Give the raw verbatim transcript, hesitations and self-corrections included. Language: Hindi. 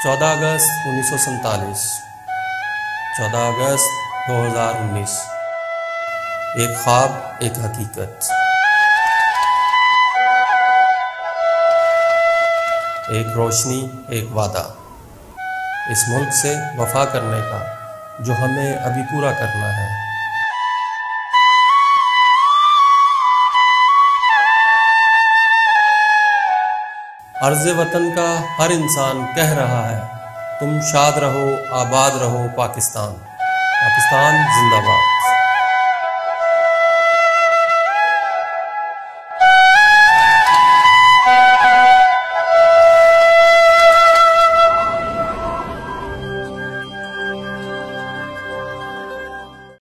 चौदह अगस्त उन्नीस सौ सैंतालीस, चौदह अगस्त दो हज़ार उन्नीस। एक ख्वाब, एक हकीकत, एक रोशनी, एक वादा, इस मुल्क से वफा करने का जो हमें अभी पूरा करना है। अर्ज़ वतन का हर इंसान कह रहा है, तुम शाद रहो, आबाद रहो पाकिस्तान। पाकिस्तान जिंदाबाद।